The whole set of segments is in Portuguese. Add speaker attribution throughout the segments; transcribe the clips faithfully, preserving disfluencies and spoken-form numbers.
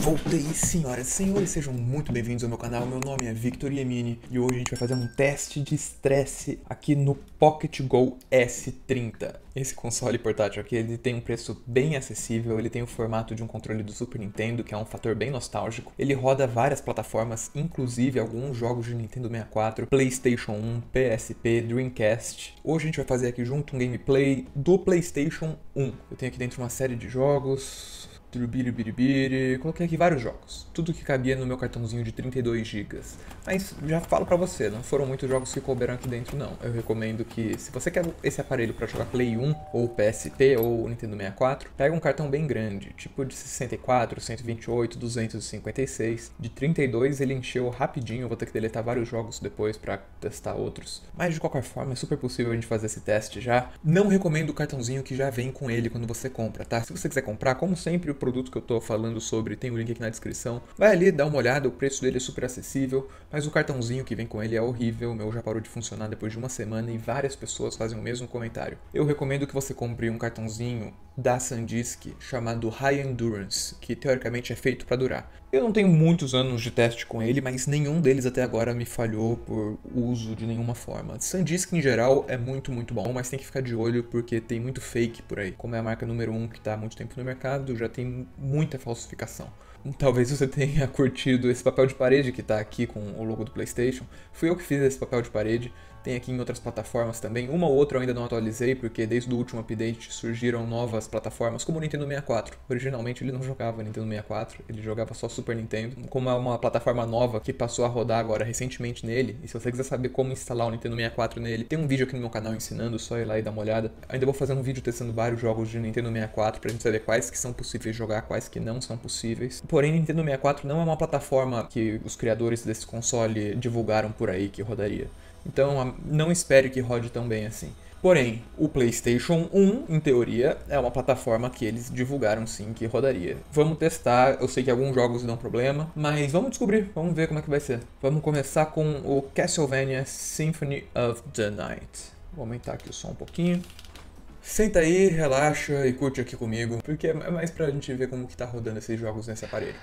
Speaker 1: Voltei, senhoras e senhores, sejam muito bem-vindos ao meu canal. Meu nome é Victor Yemini e hoje a gente vai fazer um teste de estresse aqui no Pocket Go S trinta. Esse console portátil aqui, ele tem um preço bem acessível, ele tem o formato de um controle do Super Nintendo, que é um fator bem nostálgico. Ele roda várias plataformas, inclusive alguns jogos de Nintendo sessenta e quatro, PlayStation um, P S P, Dreamcast. Hoje a gente vai fazer aqui junto um gameplay do PlayStation um. Eu tenho aqui dentro uma série de jogos... Biribiribiri. Coloquei aqui vários jogos, tudo que cabia no meu cartãozinho de trinta e dois gigas. Mas já falo pra você, não foram muitos jogos que couberam aqui dentro não. Eu recomendo que, se você quer esse aparelho pra jogar Play um, ou P S P, ou Nintendo sessenta e quatro, pega um cartão bem grande, tipo de sessenta e quatro, cento e vinte e oito, duzentos e cinquenta e seis. De trinta e dois ele encheu rapidinho, eu vou ter que deletar vários jogos depois pra testar outros. Mas de qualquer forma, é super possível a gente fazer esse teste já. Não recomendo o cartãozinho que já vem com ele quando você compra, tá? Se você quiser comprar, como sempre, o produto que eu tô falando sobre tem o link aqui na descrição. Vai ali, dá uma olhada, o preço dele é super acessível, mas o cartãozinho que vem com ele é horrível. O meu já parou de funcionar depois de uma semana e várias pessoas fazem o mesmo comentário. Eu recomendo que você compre um cartãozinho da SanDisk chamado High Endurance, que teoricamente é feito para durar. Eu não tenho muitos anos de teste com ele, mas nenhum deles até agora me falhou por uso de nenhuma forma. SanDisk em geral é muito, muito bom, mas tem que ficar de olho porque tem muito fake por aí. Como é a marca número um que está há muito tempo no mercado, já tem muita falsificação. Talvez você tenha curtido esse papel de parede que está aqui com o logo do PlayStation. Fui eu que fiz esse papel de parede. Tem aqui em outras plataformas também. Uma ou outra eu ainda não atualizei, porque desde o último update surgiram novas plataformas, como o Nintendo sessenta e quatro. Originalmente ele não jogava Nintendo sessenta e quatro, ele jogava só Super Nintendo. Como é uma plataforma nova que passou a rodar agora recentemente nele, e se você quiser saber como instalar o Nintendo sessenta e quatro nele, tem um vídeo aqui no meu canal ensinando, só ir lá e dar uma olhada. Ainda vou fazer um vídeo testando vários jogos de Nintendo sessenta e quatro pra gente saber quais que são possíveis jogar, quais que não são possíveis. Porém, Nintendo sessenta e quatro não é uma plataforma que os criadores desse console divulgaram por aí que rodaria. Então, não espere que rode tão bem assim. Porém, o PlayStation um, em teoria, é uma plataforma que eles divulgaram sim que rodaria. Vamos testar, eu sei que alguns jogos dão problema, mas vamos descobrir, vamos ver como é que vai ser. Vamos começar com o Castlevania Symphony of the Night. Vou aumentar aqui o som um pouquinho. Senta aí, relaxa e curte aqui comigo, porque é mais pra gente ver como que tá rodando esses jogos nesse aparelho.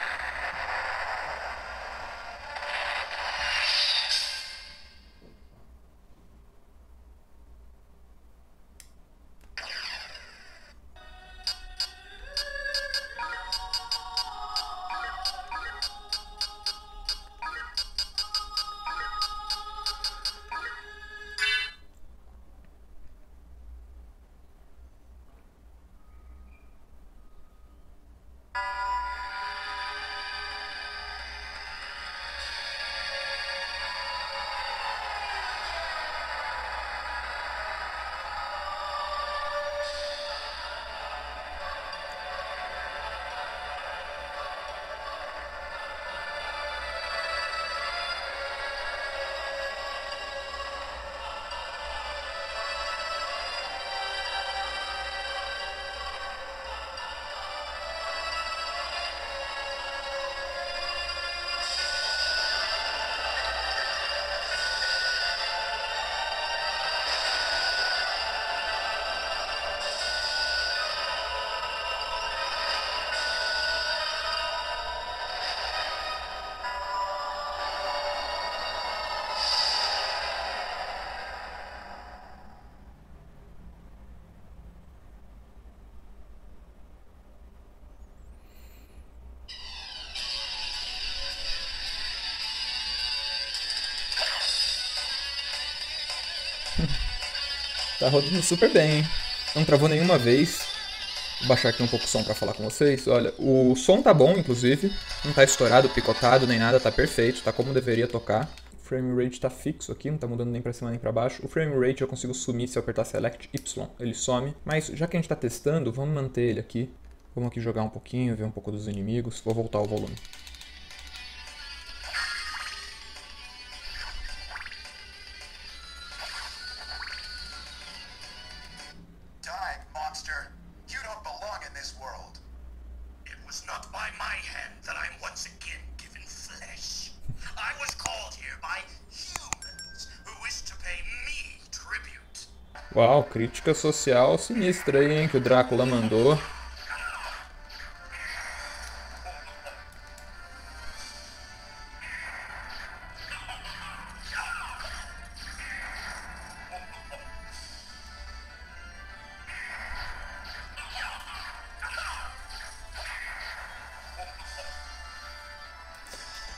Speaker 1: Tá rodando super bem, hein? Não travou nenhuma vez. Vou baixar aqui um pouco o som pra falar com vocês. Olha, o som tá bom, inclusive. Não tá estourado, picotado, nem nada. Tá perfeito, tá como deveria tocar. O frame rate tá fixo aqui, não tá mudando nem pra cima nem pra baixo. O frame rate eu consigo sumir se eu apertar Select Y. Ele some. Mas já que a gente tá testando, vamos manter ele aqui. Vamos aqui jogar um pouquinho, ver um pouco dos inimigos. Vou voltar o volume. Uau, crítica social sinistra aí, hein, que o Drácula mandou.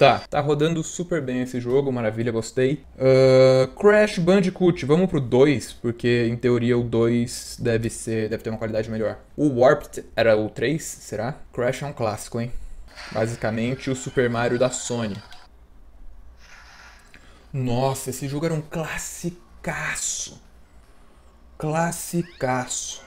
Speaker 1: Tá, tá rodando super bem esse jogo, maravilha, gostei. Uh, Crash Bandicoot, vamos pro dois, porque em teoria o dois deve ser, deve ter uma qualidade melhor. O Warped era o três, será? Crash é um clássico, hein? Basicamente o Super Mario da Sony. Nossa, esse jogo era um classicaço. Classicaço.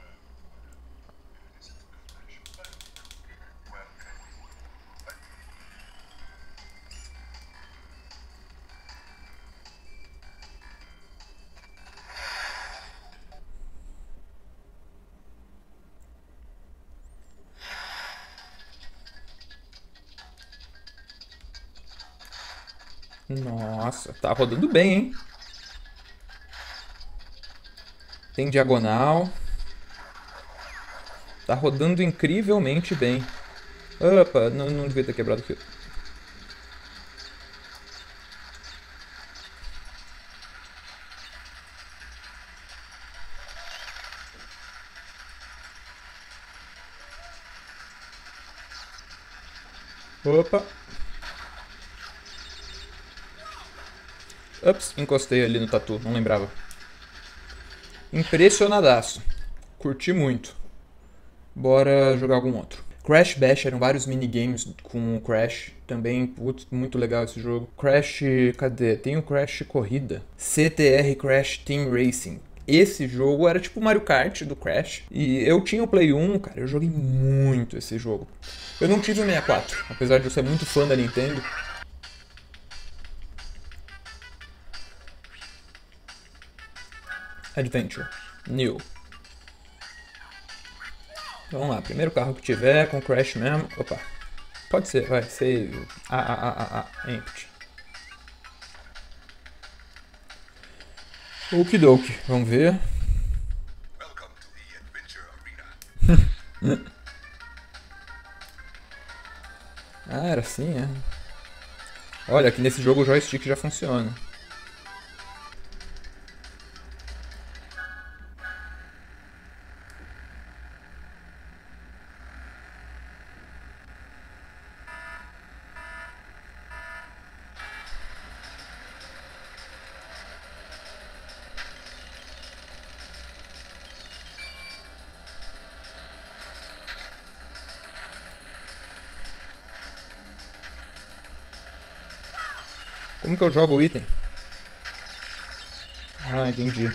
Speaker 1: Nossa, tá rodando bem, hein? Tem diagonal. Tá rodando incrivelmente bem. Opa, não, não devia ter quebrado o fio. Opa. Ups, encostei ali no tatu, não lembrava. Impressionadaço. Curti muito. Bora jogar algum outro. Crash Bash eram vários minigames com o Crash. Também, putz, muito legal esse jogo. Crash, cadê? Tem o Crash Corrida. C T R Crash Team Racing. Esse jogo era tipo o Mario Kart do Crash. E eu tinha o Play um, cara, eu joguei muito esse jogo. Eu não tive o sessenta e quatro, apesar de eu ser muito fã da Nintendo. Adventure. New. Vamos lá, primeiro carro que tiver com Crash mesmo. Opa. Pode ser, vai, save. Ah, ah, ah, ah, ah, empty. Okidoki, vamos ver. Ah, era assim, é. Olha, aqui nesse jogo o joystick já funciona. Como que eu jogo o item? Ah, entendi.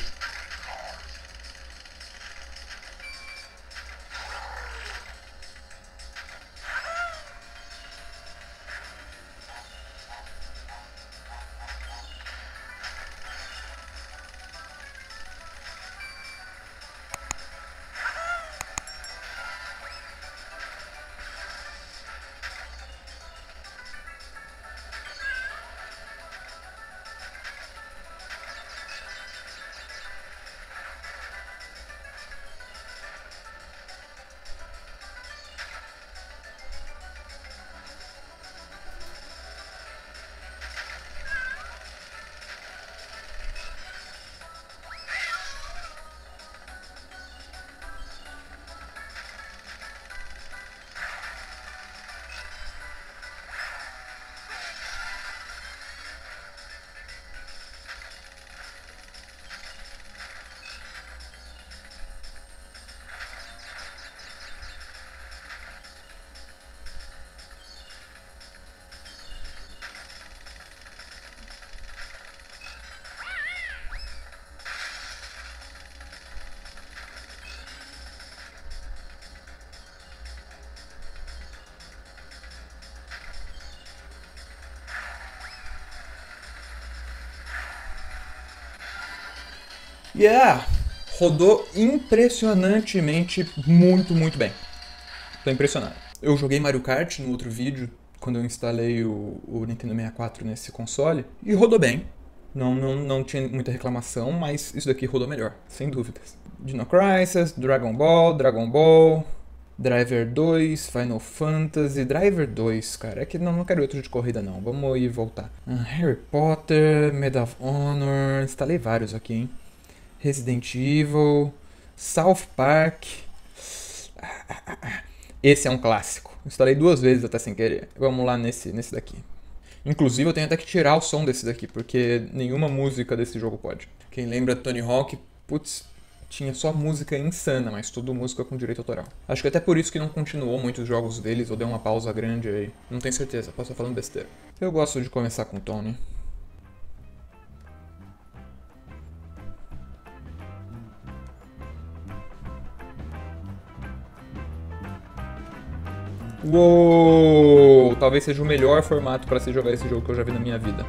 Speaker 1: Yeah! Rodou impressionantemente muito, muito bem. Tô impressionado. Eu joguei Mario Kart no outro vídeo, quando eu instalei o, o Nintendo sessenta e quatro nesse console, e rodou bem. Não, não, não tinha muita reclamação, mas isso daqui rodou melhor, sem dúvidas. Dino Crisis, Dragon Ball, Dragon Ball, Driver dois, Final Fantasy, Driver dois, cara, é que não, não quero outro de corrida não, vamos ir e voltar. Uh, Harry Potter, Medal of Honor, instalei vários aqui, hein. Resident Evil, South Park. Esse é um clássico. Instalei duas vezes até sem querer. Vamos lá nesse, nesse daqui. Inclusive eu tenho até que tirar o som desse daqui, porque nenhuma música desse jogo pode. Quem lembra Tony Hawk, putz, tinha só música insana, mas tudo música com direito autoral. Acho que até por isso que não continuou muitos jogos deles, ou deu uma pausa grande aí. Não tenho certeza, posso estar falando besteira. Eu gosto de começar com Tony. Uou! Talvez seja o melhor formato para se jogar esse jogo que eu já vi na minha vida.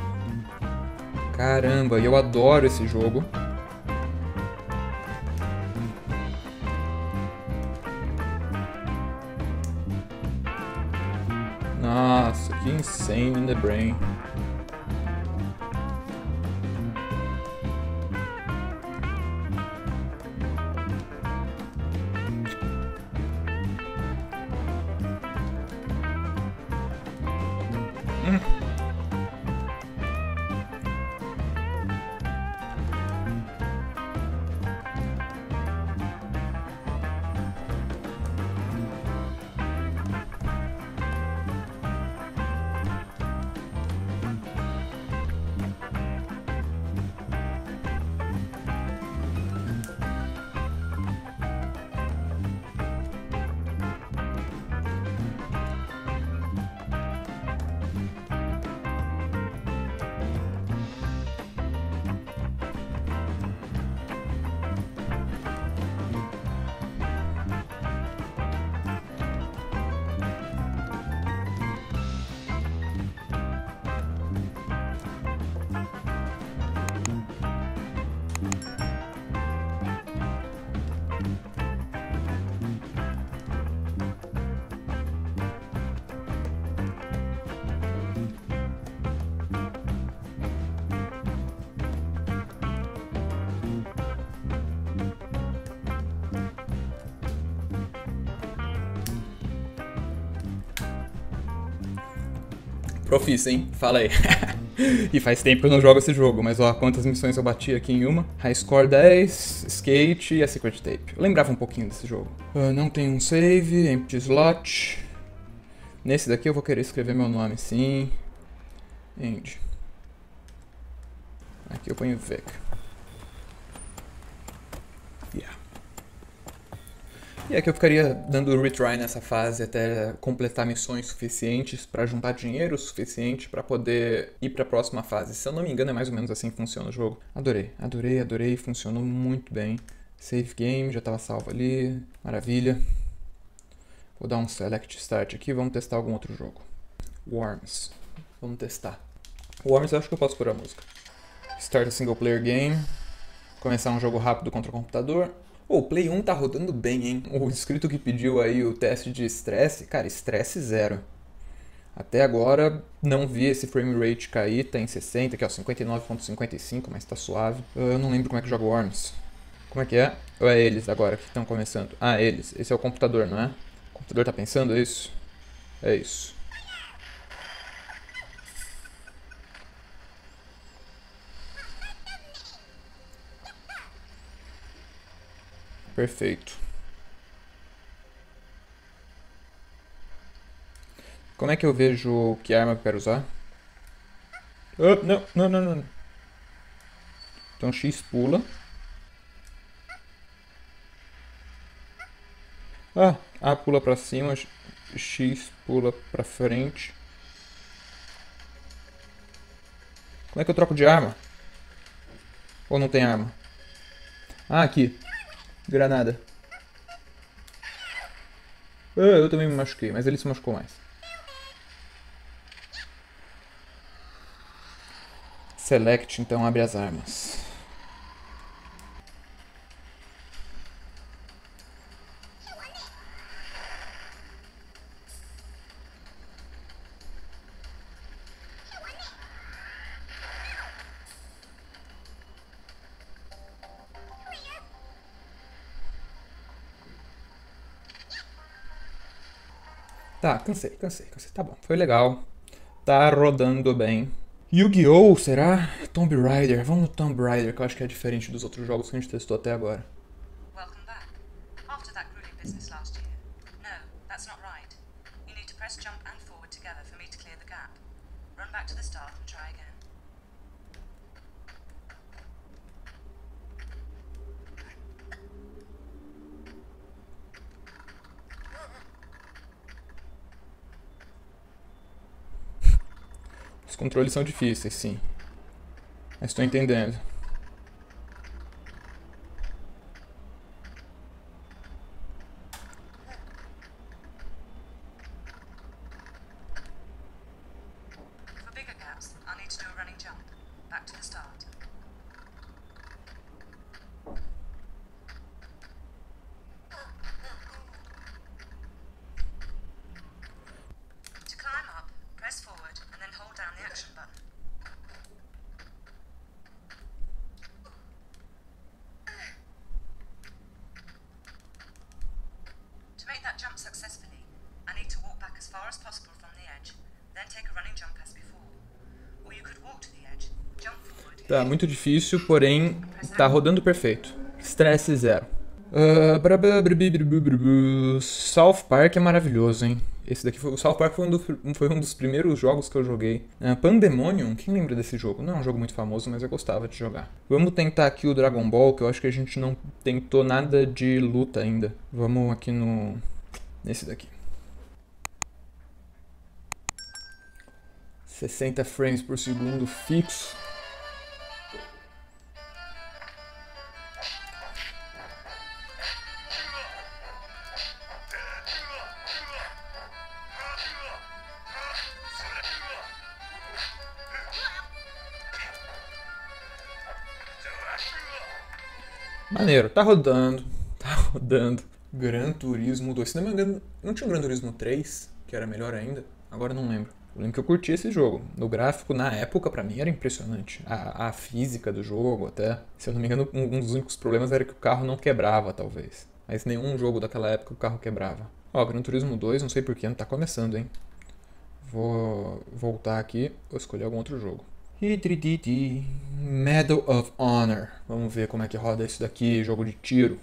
Speaker 1: Caramba, eu adoro esse jogo. Nossa, que insane in the brain. Hum. Profissa, hein? Fala aí. E faz tempo que eu não jogo esse jogo, mas ó, quantas missões eu bati aqui em uma. High Score dez, Skate e a Secret Tape. Eu lembrava um pouquinho desse jogo. Uh, não tem um save, empty slot. Nesse daqui eu vou querer escrever meu nome, sim. End. Aqui eu ponho Vic. Yeah. E aqui eu ficaria dando retry nessa fase até completar missões suficientes para juntar dinheiro suficiente para poder ir para a próxima fase. Se eu não me engano é mais ou menos assim que funciona o jogo. Adorei, adorei, adorei, funcionou muito bem. Save game, já estava salvo ali, maravilha. Vou dar um select start aqui, vamos testar algum outro jogo. Worms, vamos testar. Worms eu acho que eu posso pôr a música. Start a single player game, começar um jogo rápido contra o computador. Oh, o Play um tá rodando bem, hein? O inscrito que pediu aí o teste de estresse, cara, estresse zero. Até agora não vi esse frame rate cair, tá em sessenta, que é o cinquenta e nove ponto cinquenta e cinco, mas tá suave. Eu não lembro como é que joga o Worms. Como é que é? Ou é eles agora que estão começando? Ah, eles. Esse é o computador, não é? O computador tá pensando isso? É isso. Perfeito. Como é que eu vejo que arma eu quero usar? Oh, não, não, não, não. Então X pula. Ah, A pula pra cima, X pula pra frente. Como é que eu troco de arma? Ou não tem arma? Ah, aqui. Granada. Ah, eu também me machuquei, mas ele se machucou mais. Select, então abre as armas. Tá, cansei, cansei, cansei. Tá bom, foi legal. Tá rodando bem. Yu-Gi-Oh! Será? Tomb Raider. Vamos no Tomb Raider, que eu acho que é diferente dos outros jogos que a gente testou até agora.
Speaker 2: Welcome back. After that grueling business last year. No, that's not right. You need to press jump and forward together for me to clear the gap. Run back to the start and try again.
Speaker 1: Os controles são difíceis, sim. Mas estou entendendo.
Speaker 2: For bigger gaps, I'll need to do a running jump. Back to the start. To climb up, press forward and then hold down the action button. To make that jump successfully, I need to walk back as far as possible from the edge, then take a running jump as before. Or you could walk to the edge, jump forward.
Speaker 1: Tá muito difícil, porém tá rodando perfeito. Estresse zero. Uh, brababrabibibibibibib. South Park é maravilhoso, hein? Esse daqui foi, o South Park foi um, do, foi um dos primeiros jogos que eu joguei. Uh, Pandemonium, quem lembra desse jogo? Não é um jogo muito famoso, mas eu gostava de jogar. Vamos tentar aqui o Dragon Ball, que eu acho que a gente não tentou nada de luta ainda. Vamos aqui no... nesse daqui. sessenta frames por segundo fixo. Maneiro, tá rodando, tá rodando. Gran Turismo dois. Se não me engano, não tinha um Gran Turismo três, que era melhor ainda? Agora não lembro. Eu lembro que eu curti esse jogo. O gráfico, na época, pra mim, era impressionante. A, a física do jogo, até. Se eu não me engano, um, um dos únicos problemas era que o carro não quebrava, talvez. Mas nenhum jogo daquela época o carro quebrava. Ó, Gran Turismo dois, não sei porquê, não tá começando, hein? Vou voltar aqui, vou escolher algum outro jogo. Medal of Honor. Vamos ver como é que roda isso daqui, jogo de tiro.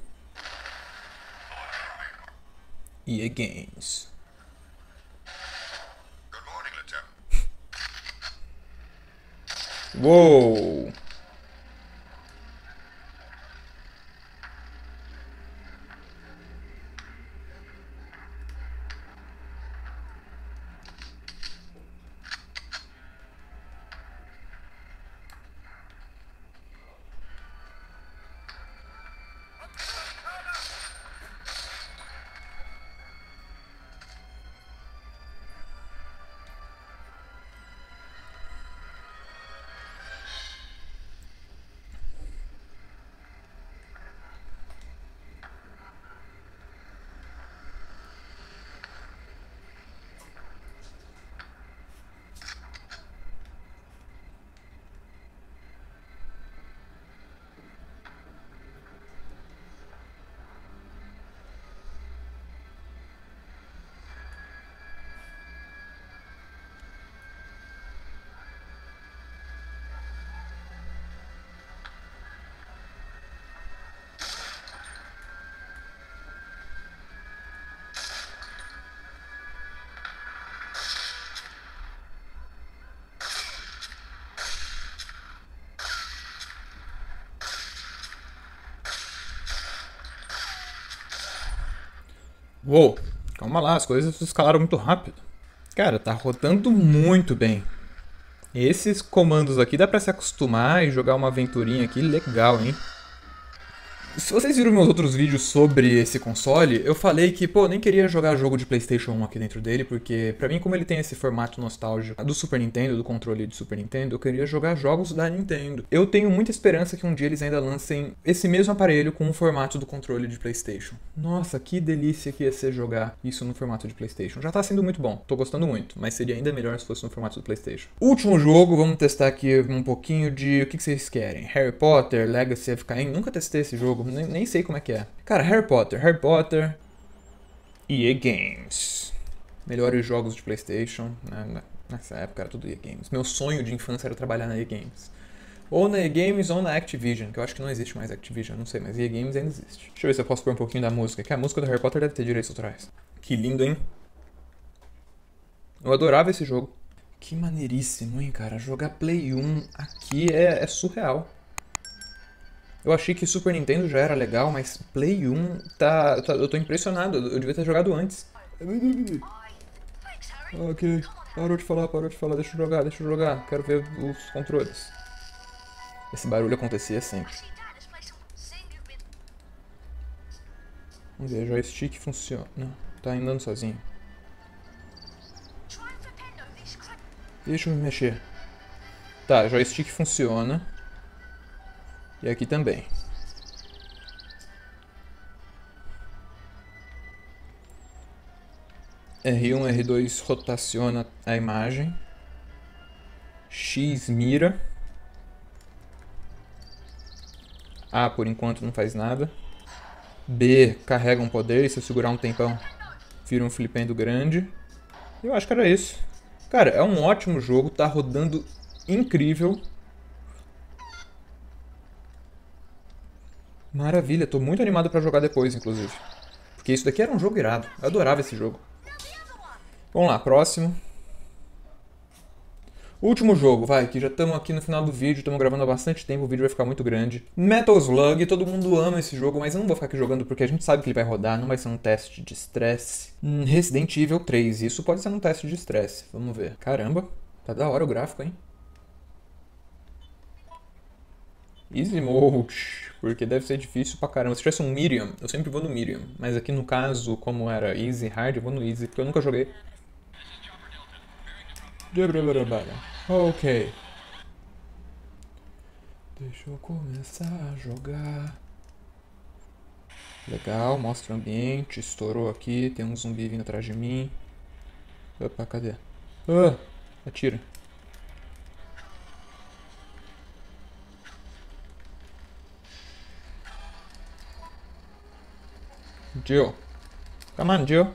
Speaker 1: E A Games.
Speaker 3: Good morning, Lieutenant.
Speaker 1: Uou! Uou, calma lá, as coisas escalaram muito rápido. Cara, tá rodando muito bem. Esses comandos aqui dá pra se acostumar e jogar uma aventurinha aqui legal, hein? Se vocês viram meus outros vídeos sobre esse console, eu falei que, pô, nem queria jogar jogo de PlayStation um aqui dentro dele, porque pra mim, como ele tem esse formato nostálgico do Super Nintendo, do controle de Super Nintendo, eu queria jogar jogos da Nintendo. Eu tenho muita esperança que um dia eles ainda lancem esse mesmo aparelho com o formato do controle de PlayStation. Nossa, que delícia que ia ser jogar isso no formato de PlayStation. Já tá sendo muito bom, tô gostando muito, mas seria ainda melhor se fosse no formato do PlayStation. Último jogo, vamos testar aqui um pouquinho de o que vocês querem. Harry Potter, Legacy of Kain, nunca testei esse jogo. Nem, nem sei como é que é. Cara, Harry Potter, Harry Potter, E A Games. Melhores jogos de PlayStation, né? Nessa época era tudo E A Games. Meu sonho de infância era trabalhar na E A Games. Ou na E A Games ou na Activision, que eu acho que não existe mais Activision, não sei, mas E A Games ainda existe. Deixa eu ver se eu posso pôr um pouquinho da música, que a música do Harry Potter deve ter direitos autorais. Que lindo, hein? Eu adorava esse jogo. Que maneiríssimo, hein, cara? Jogar Play um aqui é, é surreal. Eu achei que Super Nintendo já era legal, mas Play um tá, tá... Eu tô impressionado, eu devia ter jogado antes. Ok, parou de falar, parou de falar, deixa eu jogar, deixa eu jogar. Quero ver os controles. Esse barulho acontecia sempre. Vamos ver, joystick funciona. Não, tá andando sozinho. Deixa eu me mexer. Tá, joystick funciona. E aqui também. R um, R dois rotaciona a imagem. X mira. A por enquanto não faz nada. B carrega um poder e se eu segurar um tempão vira um flipendo grande. Eu acho que era isso. Cara, é um ótimo jogo, tá rodando incrível. Maravilha, tô muito animado pra jogar depois, inclusive. Porque isso daqui era um jogo irado. Eu adorava esse jogo. Vamos lá, próximo. Último jogo, vai, que já estamos aqui no final do vídeo, estamos gravando há bastante tempo, o vídeo vai ficar muito grande. Metal Slug, todo mundo ama esse jogo, mas eu não vou ficar aqui jogando porque a gente sabe que ele vai rodar, não vai ser um teste de estresse. Hum, Resident Evil três, isso pode ser um teste de estresse, vamos ver. Caramba, tá da hora o gráfico, hein? Easy Mode, porque deve ser difícil pra caramba. Se tivesse um Medium, eu sempre vou no Medium, mas aqui no caso, como era Easy, Hard, eu vou no Easy, porque eu nunca joguei. Ok. Deixa eu começar a jogar. Legal, mostra o ambiente. Estourou aqui, tem um zumbi vindo atrás de mim. Opa, cadê? Ah, atira. Jill. Come on, Jill.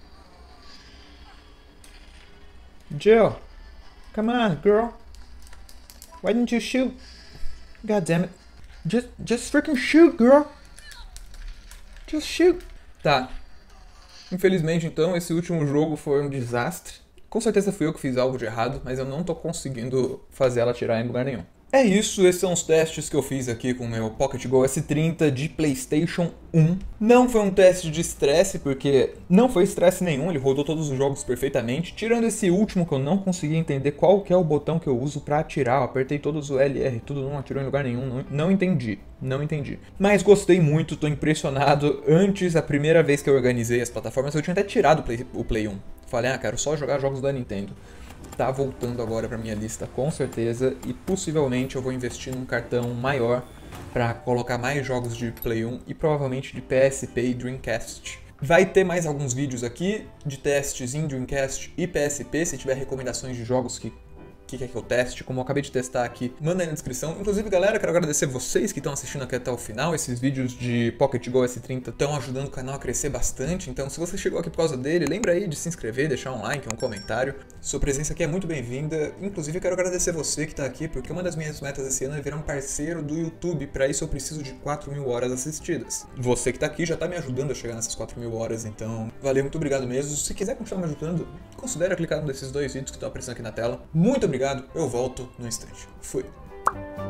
Speaker 1: Jill. Come on, girl. Why didn't you shoot? God damn it. Just, just freaking shoot, girl. Just shoot. Tá. Infelizmente, então, esse último jogo foi um desastre. Com certeza fui eu que fiz algo de errado, mas eu não tô conseguindo fazer ela atirar em lugar nenhum. É isso, esses são os testes que eu fiz aqui com o meu Pocket Go S trinta de PlayStation um. Não foi um teste de estresse, porque não foi estresse nenhum, ele rodou todos os jogos perfeitamente, tirando esse último que eu não consegui entender qual que é o botão que eu uso pra atirar. Eu apertei todos o L R, tudo não atirou em lugar nenhum, não, não entendi, não entendi. Mas gostei muito, tô impressionado. Antes, a primeira vez que eu organizei as plataformas, eu tinha até tirado o Play, o Play um. Falei, ah, quero só jogar jogos da Nintendo. Tá voltando agora pra minha lista com certeza e possivelmente eu vou investir num cartão maior pra colocar mais jogos de Play um e provavelmente de P S P e Dreamcast. Vai ter mais alguns vídeos aqui de testes em Dreamcast e P S P, se tiver recomendações de jogos que que quer que eu teste, como eu acabei de testar aqui, manda aí na descrição. Inclusive, galera, quero agradecer vocês que estão assistindo aqui até o final. Esses vídeos de Pocket Go S trinta estão ajudando o canal a crescer bastante, então se você chegou aqui por causa dele, lembra aí de se inscrever, deixar um like, um comentário. Sua presença aqui é muito bem-vinda. Inclusive, quero agradecer você que está aqui, porque uma das minhas metas esse ano é virar um parceiro do YouTube. Para isso, eu preciso de quatro mil horas assistidas. Você que está aqui já está me ajudando a chegar nessas quatro mil horas, então valeu, muito obrigado mesmo. Se quiser continuar me ajudando, considere clicar num desses dois vídeos que estão aparecendo aqui na tela. Muito obrigado, eu volto no instante. Fui.